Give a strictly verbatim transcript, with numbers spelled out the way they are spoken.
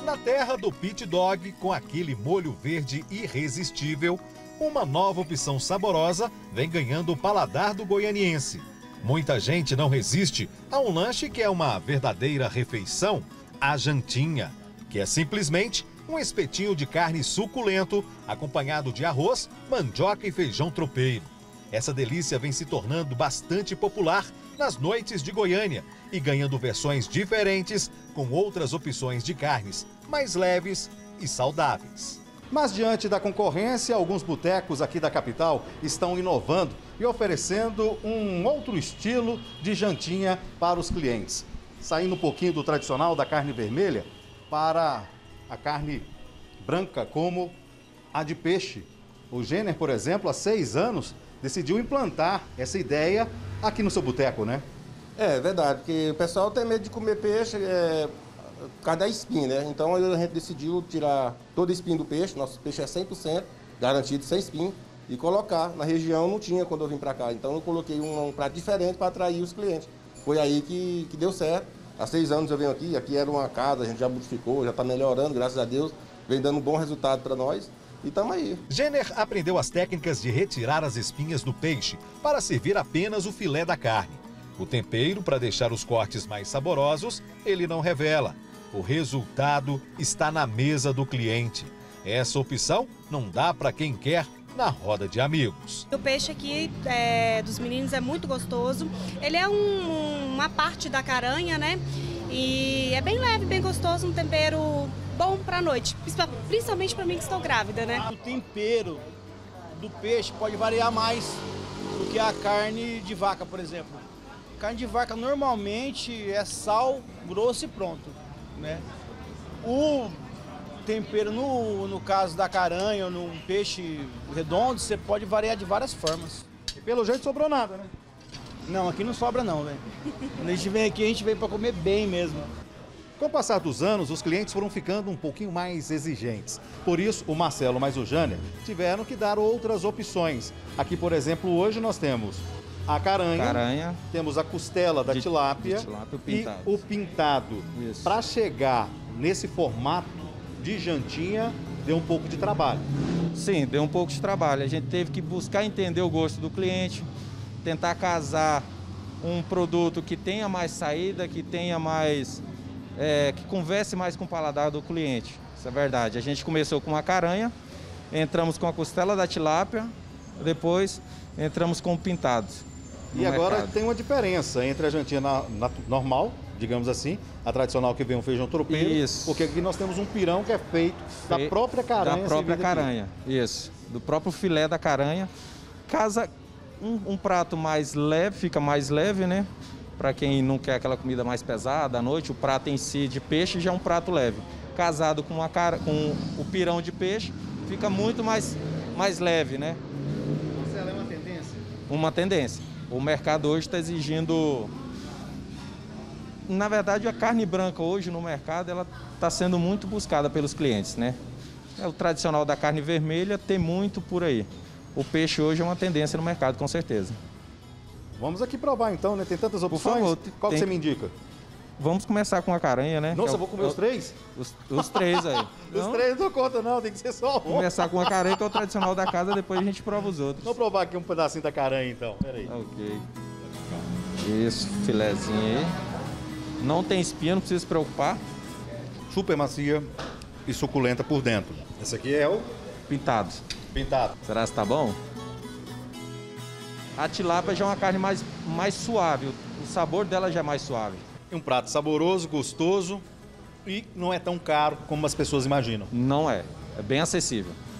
Na terra do pit dog, com aquele molho verde irresistível, uma nova opção saborosa vem ganhando o paladar do goianiense. Muita gente não resiste a um lanche que é uma verdadeira refeição, a jantinha, que é simplesmente um espetinho de carne suculento, acompanhado de arroz, mandioca e feijão tropeiro. Essa delícia vem se tornando bastante popular nas noites de Goiânia e ganhando versões diferentes com outras opções de carnes mais leves e saudáveis. Mas diante da concorrência, alguns botecos aqui da capital estão inovando e oferecendo um outro estilo de jantinha para os clientes. Saindo um pouquinho do tradicional da carne vermelha para a carne branca, como a de peixe. O Jenner, por exemplo, há seis anos, decidiu implantar essa ideia aqui no seu boteco, né? É verdade, porque o pessoal tem medo de comer peixe é, por causa da espinha, né? Então a gente decidiu tirar todo o espinho do peixe, nosso peixe é cem por cento garantido, sem espinho, e colocar. Na região não tinha quando eu vim para cá, então eu coloquei um, um prato diferente para atrair os clientes. Foi aí que, que deu certo. Há seis anos eu venho aqui, aqui era uma casa, a gente já modificou, já está melhorando, graças a Deus, vem dando um bom resultado para nós. E estamos aí. Jenner aprendeu as técnicas de retirar as espinhas do peixe para servir apenas o filé da carne. O tempero, para deixar os cortes mais saborosos, ele não revela. O resultado está na mesa do cliente. Essa opção não dá para quem quer na roda de amigos. O peixe aqui é, dos meninos é muito gostoso. Ele é um, uma parte da caranha, né? E é bem leve, bem gostoso, um tempero bom para a noite, principalmente para mim que estou grávida, né? O tempero do peixe pode variar mais do que a carne de vaca, por exemplo. Carne de vaca normalmente é sal, grosso e pronto, né? O tempero, no, no caso da caranha ou num peixe redondo, você pode variar de várias formas. E pelo jeito sobrou nada, né? Não, aqui não sobra não, velho. Quando a gente vem aqui, a gente vem para comer bem mesmo. Com o passar dos anos, os clientes foram ficando um pouquinho mais exigentes. Por isso, o Marcelo mais o Jânio tiveram que dar outras opções. Aqui, por exemplo, hoje nós temos a caranha, caranha temos a costela da de, tilápia, de tilápia e o pintado. Para chegar nesse formato de jantinha, deu um pouco de trabalho. Sim, deu um pouco de trabalho. A gente teve que buscar entender o gosto do cliente, tentar casar um produto que tenha mais saída, que tenha mais... É, que converse mais com o paladar do cliente. Isso é verdade. A gente começou com a caranha, entramos com a costela da tilápia, depois entramos com o pintado. E agora mercado. Tem uma diferença entre a jantinha na, na, normal, digamos assim, a tradicional que vem um feijão tropeiro, isso. Porque aqui nós temos um pirão que é feito Fe... da própria caranha. Da própria caranha, aqui. Isso. Do próprio filé da caranha. Casa um, um prato mais leve, fica mais leve, né? Para quem não quer aquela comida mais pesada à noite, o prato em si de peixe já é um prato leve. Casado com, uma cara, com o pirão de peixe, fica muito mais, mais leve, né? Marcelo, é uma tendência? Uma tendência. O mercado hoje está exigindo... Na verdade, a carne branca hoje no mercado ela está sendo muito buscada pelos clientes, né? É o tradicional da carne vermelha, tem muito por aí. O peixe hoje é uma tendência no mercado, com certeza. Vamos aqui provar então, né? Tem tantas opções. Por favor, qual tem... que você me indica? Vamos começar com a caranha, né? Nossa, é eu vou comer eu... os três? Os, os três aí. Os não? três não conta não, tem que ser só um. Começar com a caranha, que é o tradicional da casa, depois a gente prova os outros. Vamos provar aqui um pedacinho da caranha então, peraí. Ok. Isso, filezinho aí. Não tem espinha, não precisa se preocupar. Super macia e suculenta por dentro. Esse aqui é o... Pintado. Pintado. Será que tá bom? A tilápia já é uma carne mais, mais suave, o sabor dela já é mais suave. É um prato saboroso, gostoso e não é tão caro como as pessoas imaginam. Não é, é bem acessível.